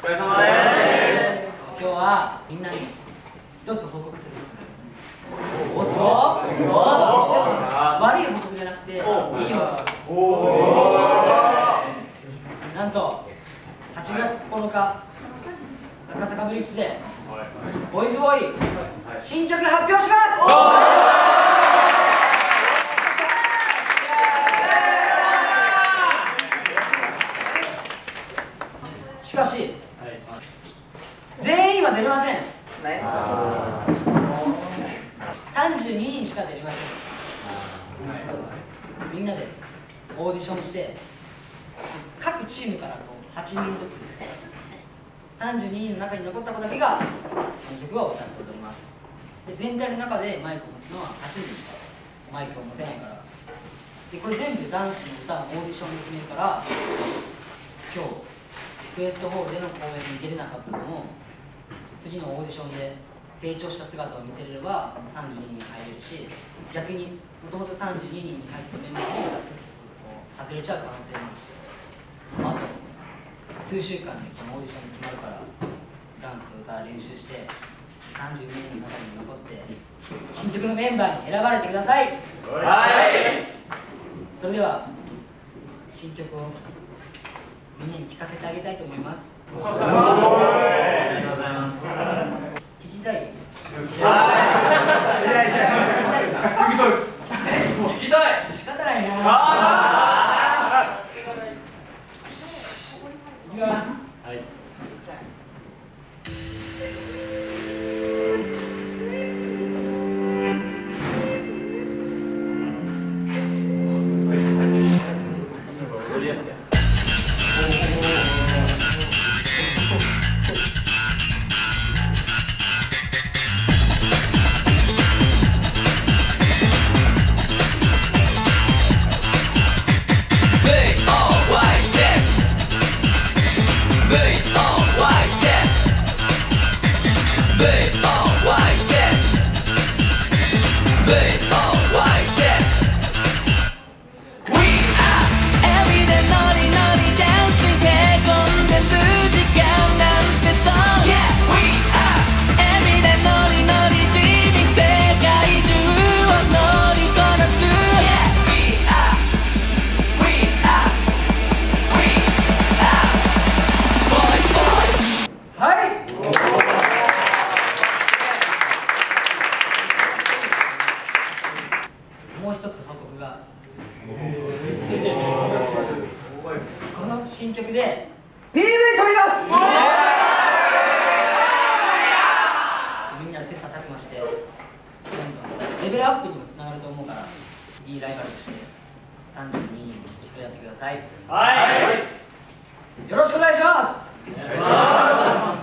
お疲れ様です。 今日はみんなに一つ報告することがある。おっと悪い報告じゃなくていい報告。なんと8月9日赤坂ブリッツでボーイズボーイ新曲発表します。しかし全員は出れません。32人しか出れません。みんなでオーディションして各チームから8人ずつ32人の中に残った子だけがこの曲を歌って踊ります。で全体の中でマイクを持つのは8人しかマイクを持てないから。でこれ全部ダンスの歌のオーディションで決めるから、今日クエストホールでの公演に出れなかったのも次のオーディションで成長した姿を見せれれば32人に入れるし、逆にもともと32人に入ってたメンバーも外れちゃう可能性もあるし、あと数週間でこのオーディションに決まるからダンスと歌練習して32人の中に残って新曲のメンバーに選ばれてください。 はい。 それでは新曲をみんなに聴かせてあげたいと思います。 ありがとうございます。 聞きたい？ 聞きたい。 仕方ないな。いきます。 はい。踊るやつや。 もう一つ報告が、この新曲で PV 撮ります。みんな切磋琢磨してどんどんレベルアップにもつながると思うから、いいライバルとして32人に競い合ってください。 はい。 よろしくお願いします。 お願いします。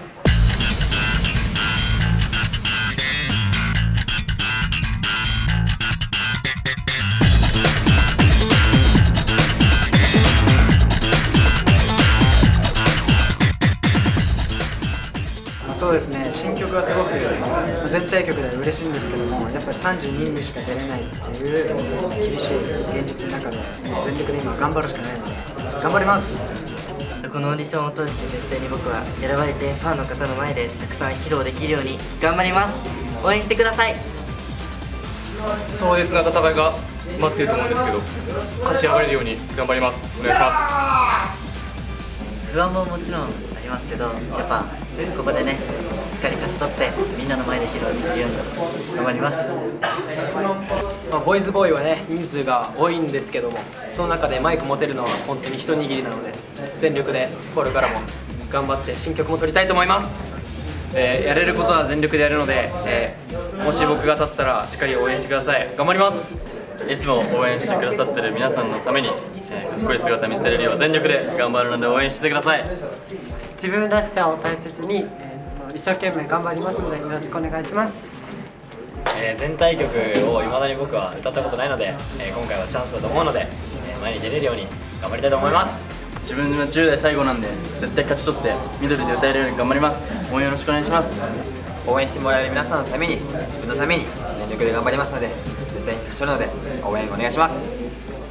そうですね、新曲はすごく全体曲で嬉しいんですけども、やっぱり32人しか出れないっていう厳しい現実の中で全力で今頑張るしかないので頑張ります。 このオーディションを通して絶対に僕は選ばれてファンの方の前でたくさん披露できるように頑張ります。応援してください。 壮絶な戦いが待っていると思うんですけど、勝ち上がれるように頑張ります。お願いします。 不安ももちろんありますけど、やっぱここでねしっかり勝ち取ってみんなの前で披露できるように頑張ります。 ボーイズボーイはね人数が多いんですけども、その中でマイク持てるのは本当に一握りなので、全力でこれからも頑張って新曲も撮りたいと思います。 やれることは全力でやるので、もし僕が立ったらしっかり応援してください。頑張ります。いつも応援してくださってる皆さんのために、かっこいい姿見せれるよう全力で頑張るので応援してください。 自分らしさを大切に、一生懸命頑張りますのでよろしくお願いします。 全体曲を未だに僕は歌ったことないので、今回はチャンスだと思うので、前に出れるように頑張りたいと思います。 自分は10代最後なんで絶対勝ち取って緑で歌えるように頑張ります。応援よろしくお願いします。 応援してもらえる皆さんのために自分のために全力で頑張りますので、絶対に勝ち取るので応援お願いします。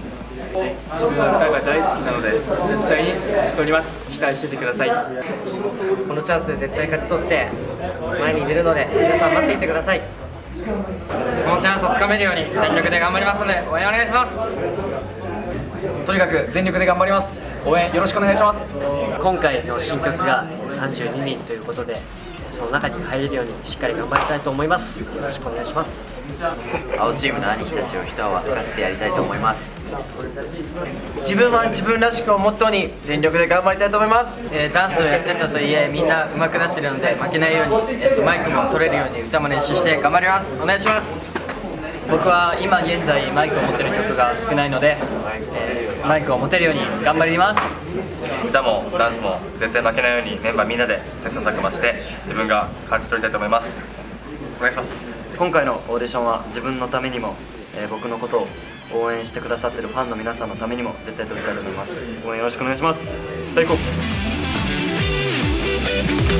自分は歌が大好きなので絶対に勝ち取ります。期待しててください。 このチャンスで絶対勝ち取って前に出るので皆さん待っていてください。このチャンスをつかめるように全力で頑張りますので応援お願いします。とにかく全力で頑張ります。応援よろしくお願いします。今回の新曲が32人ということで、その中に入れるようにしっかり頑張りたいと思います。よろしくお願いします。 青チームの兄貴たちを一泡吹かせてやりたいと思います。 自分は自分らしくをモットーに全力で頑張りたいと思います。 ダンスをやってたとはいえみんな上手くなってるので負けないように、マイクも取れるように歌も練習して頑張ります。お願いします。 僕は今現在マイクを持ってる曲が少ないので、マイクを持てるように頑張ります。 歌もダンスも絶対負けないようにメンバーみんなで切磋琢磨して自分が勝ち取りたいと思います。お願いします。 今回のオーディションは自分のためにも、僕のことを応援してくださってるファンの皆さんのためにも絶対取りたいと思います。応援よろしくお願いします。最高。